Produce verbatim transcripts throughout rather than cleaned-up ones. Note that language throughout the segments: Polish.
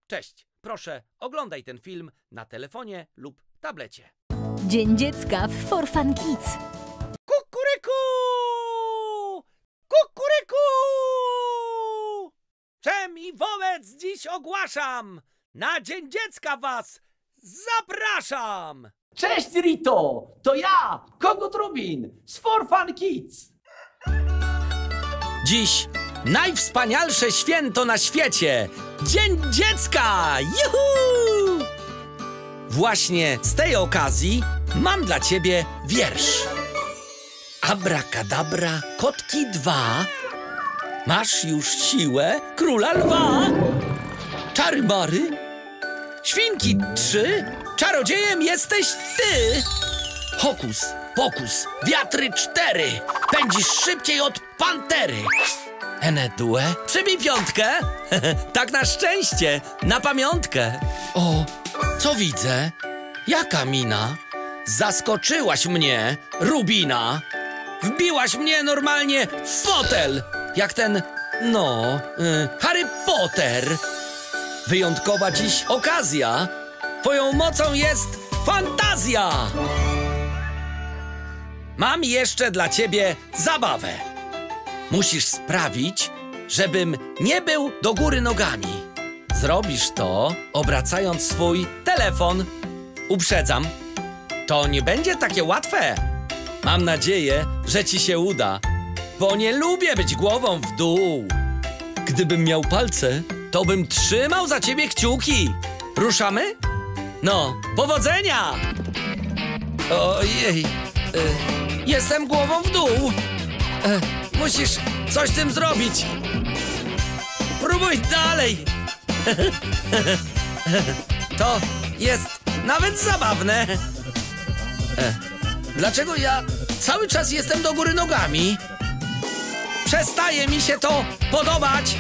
Cześć, proszę oglądaj ten film na telefonie lub tablecie. Dzień Dziecka w For Fun Kids. Kukuryku! Kukuryku! Czem i wobec dziś ogłaszam! Na Dzień Dziecka was zapraszam! Cześć Rito, to ja, Kogut Rubin z For Fun Kids. Dziś najwspanialsze święto na świecie! Dzień Dziecka! Juhu! Właśnie z tej okazji mam dla ciebie wiersz. Abrakadabra, kotki dwa, masz już siłę króla lwa. Czary mary, świnki trzy, czarodziejem jesteś ty. Hokus pokus, wiatry cztery, pędzisz szybciej od pantery. Enedue, przybij piątkę. Tak na szczęście, na pamiątkę. O, co widzę? Jaka mina? Zaskoczyłaś mnie, Rubina. Wbiłaś mnie normalnie w fotel. Jak ten, no, y, Harry Potter. Wyjątkowa dziś okazja. Twoją mocą jest fantazja. Mam jeszcze dla ciebie zabawę. Musisz sprawić, żebym nie był do góry nogami. Zrobisz to, obracając swój telefon. Uprzedzam, to nie będzie takie łatwe. Mam nadzieję, że ci się uda, bo nie lubię być głową w dół. Gdybym miał palce, to bym trzymał za ciebie kciuki. Ruszamy? No, powodzenia! Ojej, y, jestem głową w dół. Y, musisz coś z tym zrobić. Próbuj dalej. To jest nawet zabawne. E, dlaczego ja cały czas jestem do góry nogami? Przestaje mi się to podobać.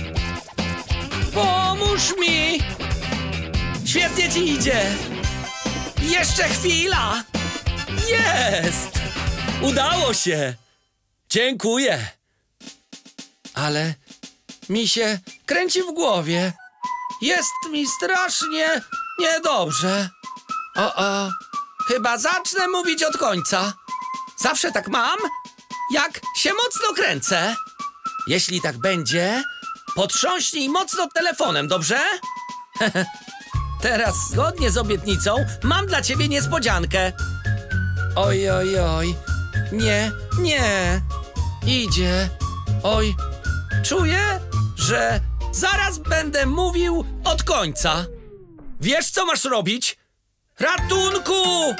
Pomóż mi. Świetnie ci idzie. Jeszcze chwila. Jest. Udało się. Dziękuję. Ale mi się kręci w głowie. Jest mi strasznie niedobrze. O, o, chyba zacznę mówić od końca. Zawsze tak mam, jak się mocno kręcę. Jeśli tak będzie, potrząśnij mocno telefonem, dobrze? Teraz, zgodnie z obietnicą, mam dla ciebie niespodziankę. Oj, oj, oj. Nie, nie. Idzie. Oj, czuję, że zaraz będę mówił od końca. Wiesz, co masz robić? Ratunku!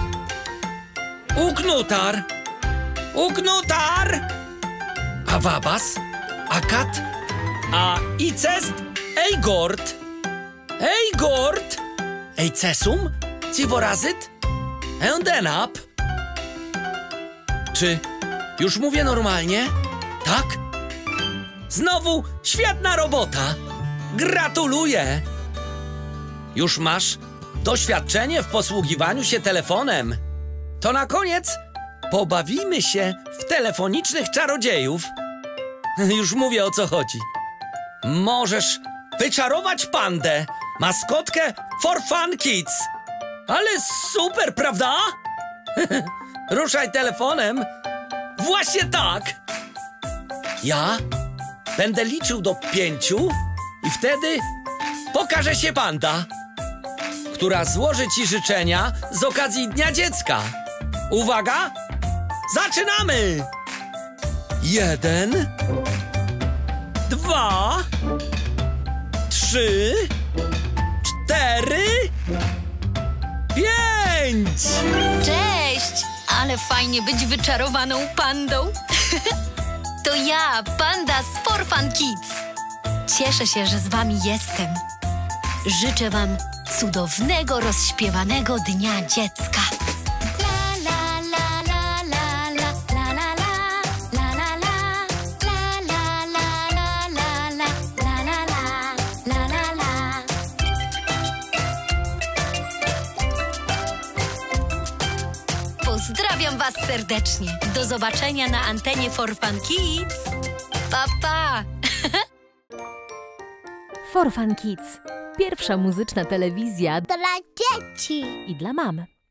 Uknutar! Uknutar! A wabas? A kat? A icest? Ejgort! Ejgort! Ejcesum? Civorazyt? Endenap? Czy już mówię normalnie? Tak? Znowu świetna robota! Gratuluję! Już masz doświadczenie w posługiwaniu się telefonem. To na koniec pobawimy się w telefonicznych czarodziejów. Już mówię, o co chodzi. Możesz wyczarować pandę, maskotkę For Fun Kids. Ale super, prawda? Ruszaj telefonem. Właśnie tak. Ja będę liczył do pięciu i wtedy pokaże się panda, która złoży ci życzenia z okazji Dnia Dziecka. Uwaga! Zaczynamy! Jeden, dwa, trzy, cztery, pięć! Cześć! Ale fajnie być wyczarowaną pandą. To ja, panda z For Fun Kids. Cieszę się, że z wami jestem. Życzę wam cudownego, rozśpiewanego Dnia Dziecka. Pozdrawiam was serdecznie. Do zobaczenia na antenie For Fun Kids. Pa, pa! For Fun Kids. Pierwsza muzyczna telewizja Dla dzieci. i dla mam.